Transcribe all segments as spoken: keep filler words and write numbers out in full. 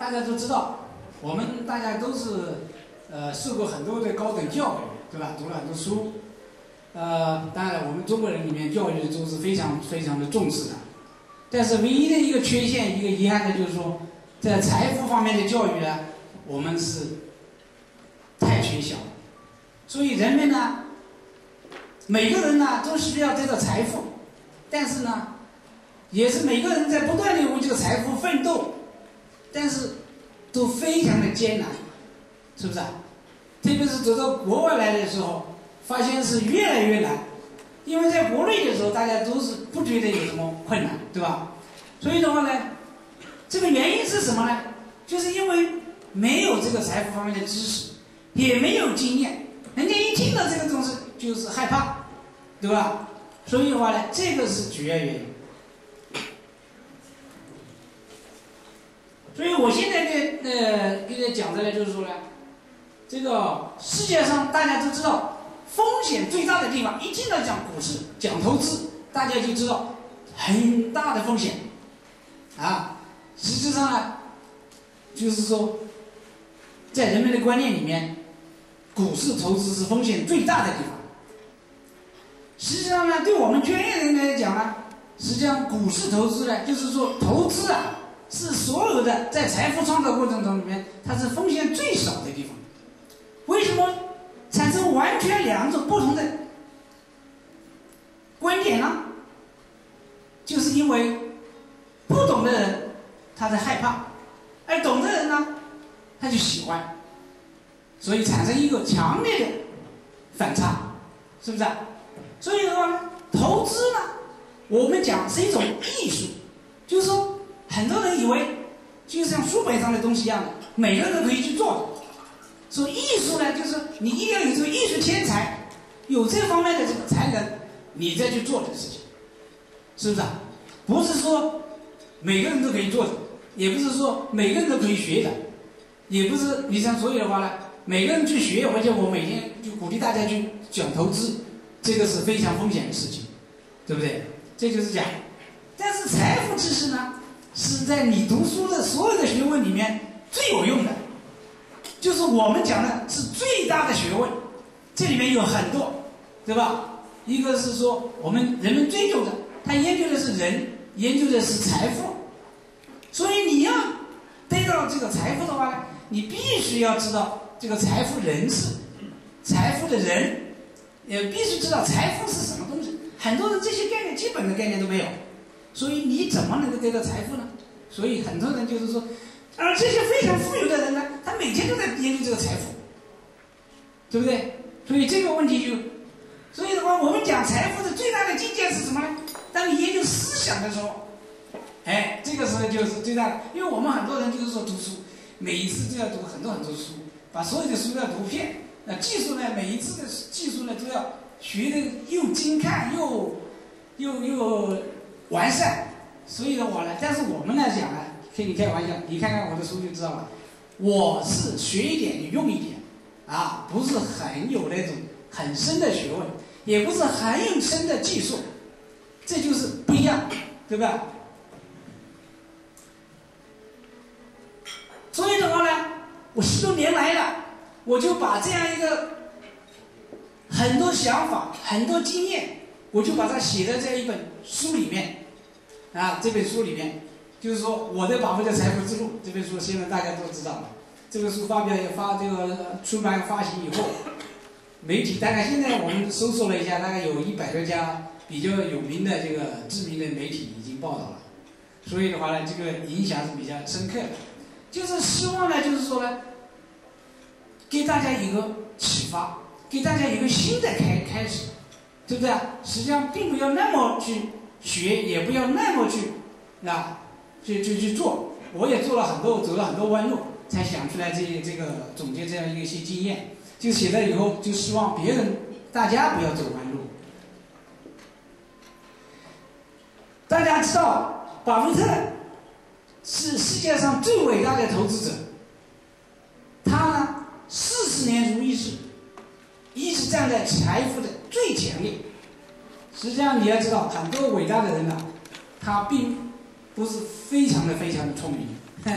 大家都知道，我们大家都是呃受过很多的高等教育，对吧？读了很多书。呃，当然，我们中国人里面教育都是非常非常的重视的。但是唯一的一个缺陷，一个遗憾的就是说，在财富方面的教育呢，我们是太缺少了。所以人们呢，每个人呢都需要这个财富，但是呢，也是每个人在不断的为这个财富奋斗，但是都非常的艰难，是不是啊？特别是走到国外来的时候，发现是越来越难。因为在国内的时候，大家都是不觉得有什么困难，对吧？所以的话呢，这个原因是什么呢？就是因为没有这个财富方面的知识，也没有经验，人家一听到这个东西就是害怕，对吧？所以的话呢，这个是主要原因。所以我现在跟呃跟大家讲的呢，就是说呢，这个世界上大家都知道。风险最大的地方，一听到讲股市、讲投资，大家就知道很大的风险啊。实际上呢，就是说，在人们的观念里面，股市投资是风险最大的地方。实际上呢，对我们专业人来讲呢，实际上股市投资呢，就是说投资啊，是所有的在财富创造过程中里面，它是风险最少的地方。为什么？产生完全两种不同的观点呢，就是因为不懂的人他在害怕，而懂的人呢他就喜欢，所以产生一个强烈的反差，是不是啊？所以的话呢，投资呢，我们讲是一种艺术，就是说很多人以为就像书本上的东西一样的，每个人都可以去做的。所以艺术呢，就是你一定要有这个艺术天才，有这方面的这个才能，你再去做这个事情，是不是啊？不是说每个人都可以做的，也不是说每个人都可以学的，也不是你像所以的话呢，每个人去学，而且我每天就鼓励大家去讲投资，这个是非常风险的事情，对不对？这就是讲，但是财富知识呢，是在你读书的所有的学问里面最有用的。就是我们讲的是最大的学问，这里面有很多，对吧？一个是说我们人们追求的，他研究的是人，研究的是财富，所以你要得到这个财富的话呢，你必须要知道这个财富人是财富的人，也必须知道财富是什么东西。很多人这些概念基本的概念都没有，所以你怎么能够得到财富呢？所以很多人就是说。而这些非常富有的人呢，他每天都在研究这个财富，对不对？所以这个问题就，所以的话，我们讲财富的最大的境界是什么呢？当你研究思想的时候，哎，这个时候就是最大的。因为我们很多人就是说读书，每一次都要读很多很多书，把所有的书都要读遍。那技术呢，每一次的技术呢都要学的又精看又又又完善。所以的话呢，但是我们来讲呢。跟你开玩笑，你看看我的书就知道了。我是学一点，你用一点，啊，不是很有那种很深的学问，也不是很有深的技术，这就是不一样，对吧？所以的话呢，我十多年来了，我就把这样一个很多想法、很多经验，我就把它写在这一本书里面，啊，这本书里面。就是说，我的宝贵的财富之路这本书，现在大家都知道了。这本书发表也发这个出版发行以后，媒体大概现在我们搜索了一下，大概有一百多家比较有名的这个知名的媒体已经报道了。所以的话呢，这个影响是比较深刻的。就是希望呢，就是说呢，给大家一个启发，给大家一个新的开开始，对不对？实际上并不要那么去学，也不要那么去啊。去去去做，我也做了很多，走了很多弯路，才想出来这这个总结这样一些经验。就写了以后，就希望别人大家不要走弯路。大家知道，巴菲特是世界上最伟大的投资者，他呢四十年如一日，一直站在财富的最前列。实际上你要知道，很多伟大的人呢，他并不是非常的非常的聪明，他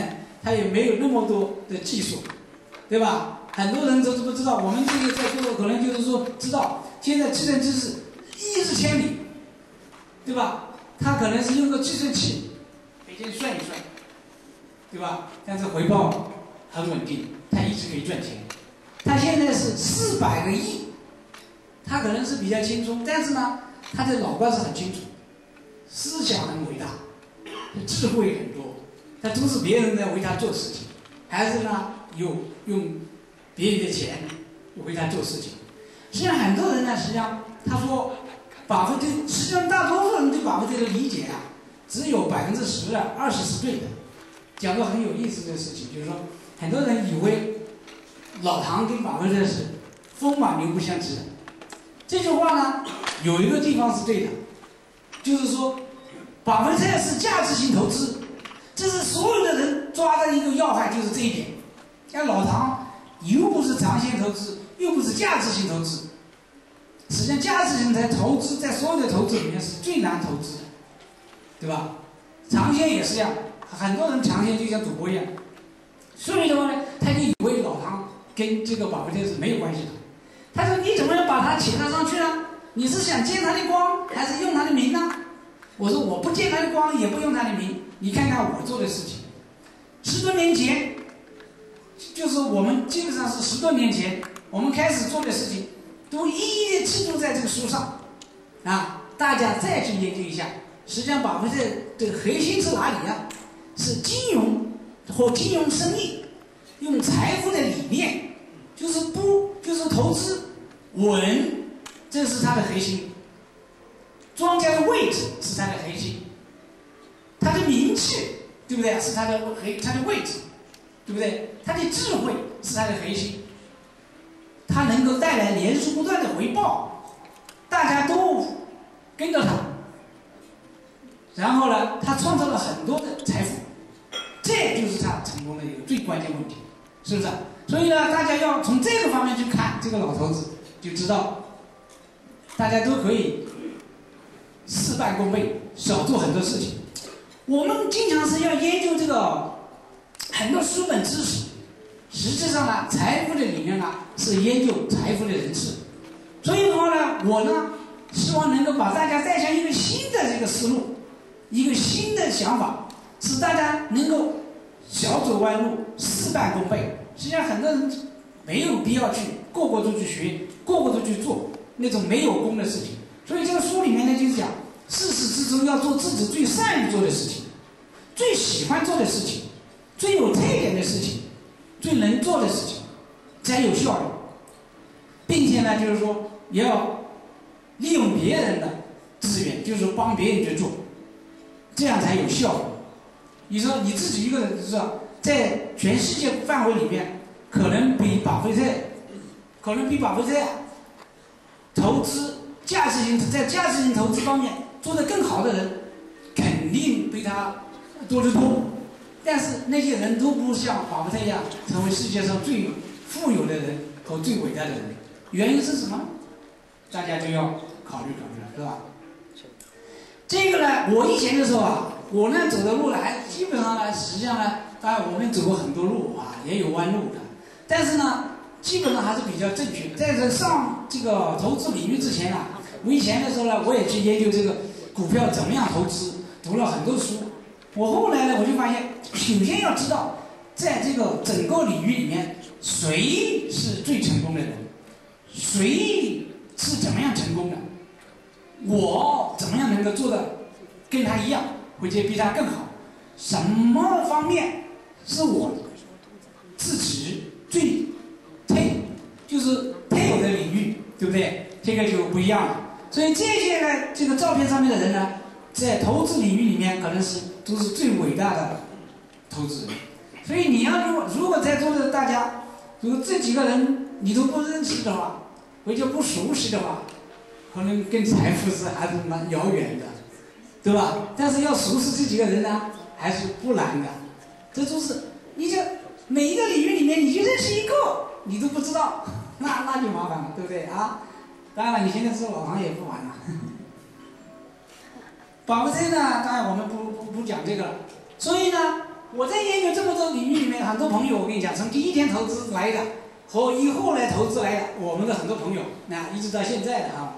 他也没有那么多的技术，对吧？很多人都不知道，我们这个在座的可能就是说知道，现在计算机是一日千里，对吧？他可能是用个计算器，每天算一算，对吧？但是回报很稳定，他一直可以赚钱。他现在是四百个亿，他可能是比较轻松，但是呢，他的脑瓜是很清楚，思想很伟大，智慧很多，他都是别人在为他做事情，还是呢有用别人的钱为他做事情。实际上很多人呢，实际上他说巴菲特，实际上大多数人对巴菲特的理解啊，只有百分之十啊，二十是对的。讲个很有意思的事情，就是说很多人以为老唐跟巴菲特是风马牛不相及的。这句话呢，有一个地方是对的，就是说巴菲特是价值型投资，这是所有的人抓的一个要害，就是这一点。像老唐又不是长线投资，又不是价值型投资。实际上，价值型的投资在所有的投资里面是最难投资的，对吧？长线也是这样，很多人长线就像赌博一样。所以的话呢，他就以为老唐跟这个巴菲特是没有关系的。他说：“你怎么能把他请他上去呢？你是想见他的光，还是用他的名呢？”我说：“我不见他的光，也不用他的名。你看看我做的事情。十多年前，就是我们基本上是十多年前我们开始做的事情。”都一一的记录在这个书上，啊，大家再去研究一下。实际上，巴菲特的核心是哪里啊？是金融或金融生意，用财富的理念，就是不就是投资稳，这是他的核心。庄家的位置是他的核心，他的名气，对不对？是他的核他的位置，对不对？他的智慧是他的核心。它能够带来连续不断的回报，大家都跟着他，然后呢，他创造了很多的财富，这就是他成功的一个最关键问题，是不是？所以呢，大家要从这个方面去看这个老头子，就知道大家都可以事半功倍，少做很多事情。我们经常是要研究这个很多书本知识。实际上呢，财富的理念呢是研究财富的人士，所以的话呢，我呢希望能够把大家带向一个新的这个思路，一个新的想法，使大家能够少走弯路，事半功倍。实际上，很多人没有必要去个个都去学，个个都去做那种没有功的事情。所以这个书里面呢，就是讲事事之中要做自己最善于做的事情，最喜欢做的事情，最有特点的事情。最能做的事情才有效率，并且呢，就是说也要利用别人的资源，就是说帮别人去做，这样才有效率。你说你自己一个人知道，在全世界范围里面，可能比巴菲特，可能比巴菲特投资价值型在价值型投资方面做得更好的人，肯定比他多得多。但是那些人都不像巴菲特一样成为世界上最富有的人和最伟大的人，原因是什么？大家就要考虑考虑了，是吧？这个呢，我以前的时候啊，我呢走的路呢，还基本上呢，实际上呢，当然我们走过很多路啊，也有弯路的，但是呢，基本上还是比较正确。在这上这个投资领域之前啊，我以前的时候呢，我也去研究这个股票怎么样投资，读了很多书。我后来呢，我就发现，首先要知道，在这个整个领域里面，谁是最成功的人，谁是怎么样成功的，我怎么样能够做的跟他一样，或者比他更好，什么方面是我自己最特，就是特有的领域，对不对？这个就不一样了。所以这些呢，这个照片上面的人呢，在投资领域里面可能是都是最伟大的投资人。所以你要如果如果在座的大家，如果这几个人你都不认识的话，或者不熟悉的话，可能跟财富是还是蛮遥远的，对吧？但是要熟悉这几个人呢，还是不难的。这就是你就每一个领域里面，你就认识一个，你都不知道，那那就麻烦了，对不对啊？当然了，你现在知道老唐也不晚了。巴菲特呢，当然我们不不不讲这个了。所以呢， 我在研究这么多领域里面，很多朋友我跟你讲，从第一天投资来的和以后来投资来的，我们的很多朋友，那一直到现在的啊，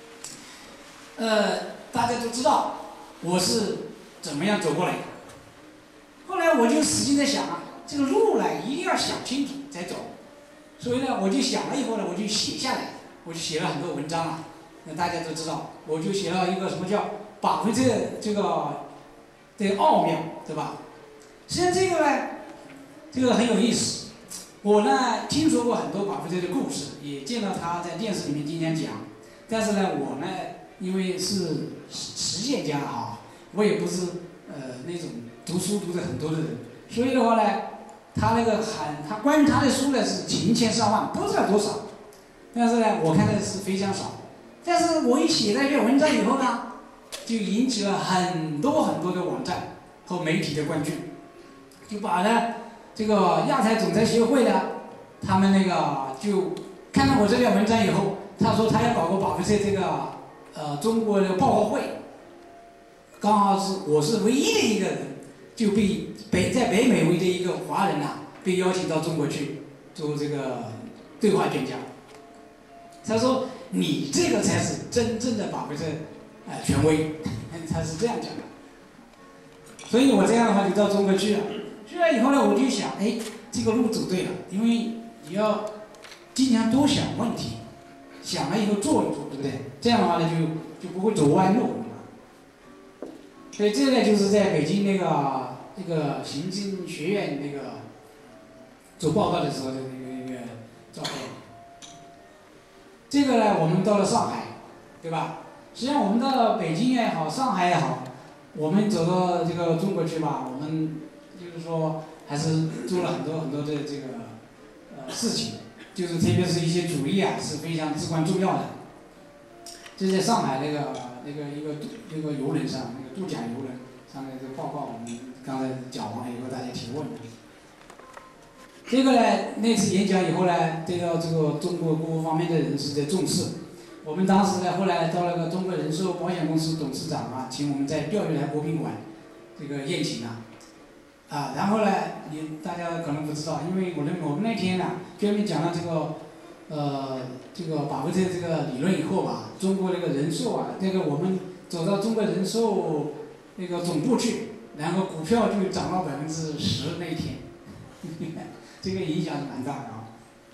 呃，大家都知道我是怎么样走过来的。后来我就使劲在想啊，这个路呢一定要想清楚再走。所以呢，我就想了以后呢，我就写下来，我就写了很多文章啊。那大家都知道，我就写了一个什么叫巴菲特这个这个奥妙，对吧？实际上这个呢，这个很有意思。我呢听说过很多巴菲特的故事，也见到他在电视里面经常讲。但是呢，我呢因为是实践家啊，我也不是呃那种读书读的很多的人，所以的话呢，他那个很他关于他的书呢是成千上万，不知道多少。但是呢，我看的是非常少。但是我一写了一篇文章以后呢，就引起了很多很多的网站和媒体的关注，就把呢这个亚太总裁协会呢，他们那个就看到我这篇文章以后，他说他要搞个巴菲特这个呃中国的报告会，刚好是我是唯一的一个人，就被北在北美唯一的一个华人呐、啊，被邀请到中国去做这个对话演讲。他说：“你这个才是真正的巴菲特，呃，权威。”他是这样讲的。所以我这样的话就到中国去了。去了以后呢，我就想，哎，这个路走对了，因为你要经常多想问题，想了以后做一做，对不对？这样的话呢，就就不会走弯路。所以这个呢，就是在北京那个那个行政学院那个做报告的时候的那个那个照片。这个呢，我们到了上海，对吧？实际上我们到了北京也好，上海也好，我们走到这个中国去吧，我们就是说还是做了很多很多的这个呃事情，就是特别是一些主义啊是非常至关重要的。就在上海那个那个一个那个游轮上，那个度假游轮上面这个报告，我们刚才讲完了以后，大家提问。这个呢，那次演讲以后呢，对到这个中国各个方面的人士在重视。我们当时呢，后来到那个中国人寿保险公司董事长啊，请我们在钓鱼台国宾馆这个宴请啊，啊，然后呢，你大家可能不知道，因为我们我们那天呢，专门讲了这个，呃，这个巴菲特这个理论以后吧，中国这个人寿啊，这个我们走到中国人寿那个总部去，然后股票就涨到百分之十那一天。这个影响是蛮大的啊。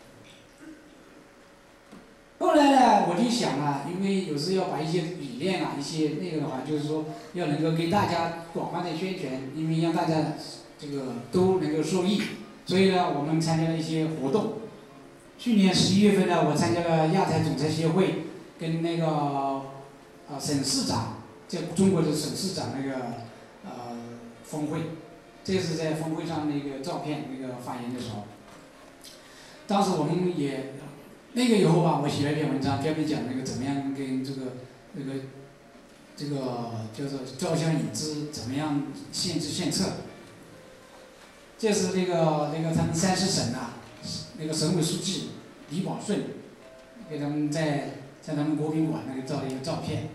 后来呢，我就想啊，因为有时要把一些理念啊、一些那个的话，就是说要能够给大家广泛的宣传，因为让大家这个都能够受益，所以呢，我们参加了一些活动。去年十一月份呢，我参加了亚太总裁协会跟那个啊、呃、沈市长，在中国的沈市长那个呃峰会。这是在峰会上那个照片那个发言的时候，当时我们也那个以后吧，我写了一篇文章，专门讲那个怎么样跟这个那个这个叫做照相引资怎么样限制献策。这是那个那个他们三十省啊，那个省委书记李宝顺给他们在在他们国宾馆那个照了一个照片。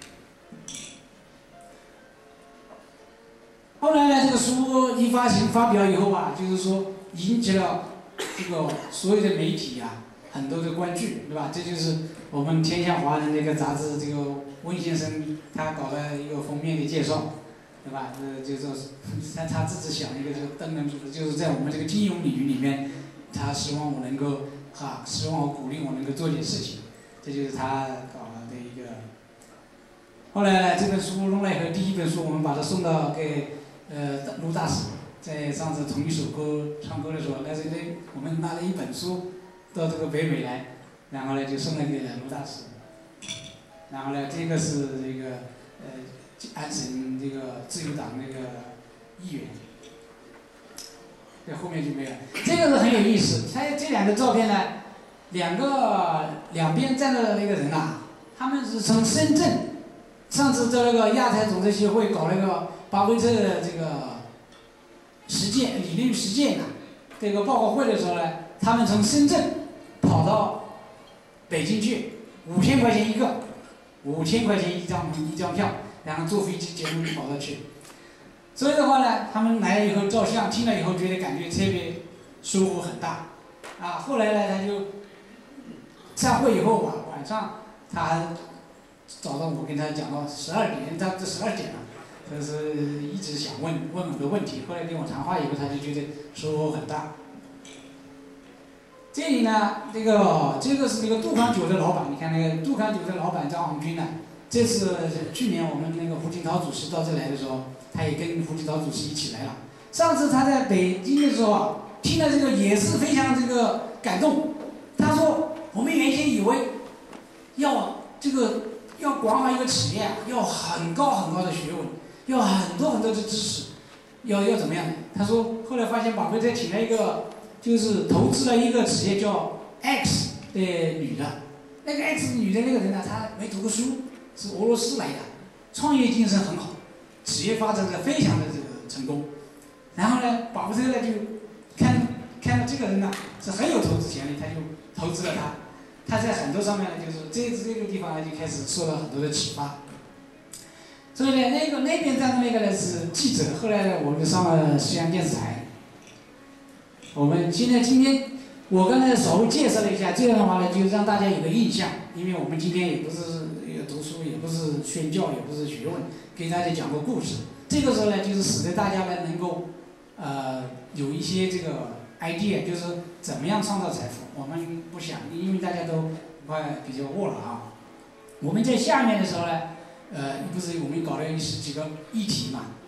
后来呢，这个书一发行发表以后啊，就是说引起了这个所有的媒体啊很多的关注，对吧？这就是我们天下华人那个杂志，这个温先生他搞了一个封面的介绍，对吧？呃，就是他他自己想一个这个登门主，就是在我们这个金融领域里面，他希望我能够哈，希望我鼓励我能够做点事情，这就是他搞的一个。后来这本书弄来以后，第一本书我们把它送到给。呃，陆大使在上次同一首歌唱歌的时候，那是那我们拿了一本书到这个北美来，然后呢就送了给陆大使。然后呢，这个是这个呃安省这个自由党那个议员，这后面就没有。这个是很有意思，他这两个照片呢，两个两边站的那个人啊，他们是从深圳，上次在那个亚太总裁协会搞那个。巴菲特的这个实践理论实践啊，这个报告会的时候呢，他们从深圳跑到北京去，五千块钱一个，五千块钱一张一张票，然后坐飞机节目跑到去。 所以的话呢，他们来了以后照相，听了以后觉得感觉特别收获很大，啊，后来呢他就散会以后晚晚上他还早上我跟他讲到十二点，他这十二点了，他是一直想问问我的问题，后来跟我谈话以后，他就觉得收获很大。这里呢，这个这个是那个杜康酒的老板，你看那个杜康酒的老板张红军呢，这次去年我们那个胡锦涛主席到这来的时候，他也跟胡锦涛主席一起来了。上次他在北京的时候啊，听了这个也是非常这个感动。他说，我们原先以为要这个要管好一个企业啊，要很高很高的学问，要很多很多的知识，要要怎么样？他说，后来发现马奎特请了一个。就是投资了一个企业叫 X 的女的，那个 X 女的那个人呢，她没读过书，是俄罗斯来的，创业精神很好，企业发展的非常的这个成功。然后呢，巴菲特呢就看看到这个人呢是很有投资潜力，他就投资了他。他在很多上面呢，就是这这个地方呢就开始受到很多的启发。所以呢，那个那边站的那个呢是记者，后来呢我就上了西安电视台。我们现在今天，我刚才稍微介绍了一下，这样的话呢，就让大家有个印象，因为我们今天也不是读书，也不是宣教，也不是学问，给大家讲个故事。这个时候呢，就是使得大家呢能够，呃，有一些这个 idea， 就是怎么样创造财富。我们不想，因为大家都快比较饿了啊。我们在下面的时候呢，呃，不是我们搞了十几个议题嘛，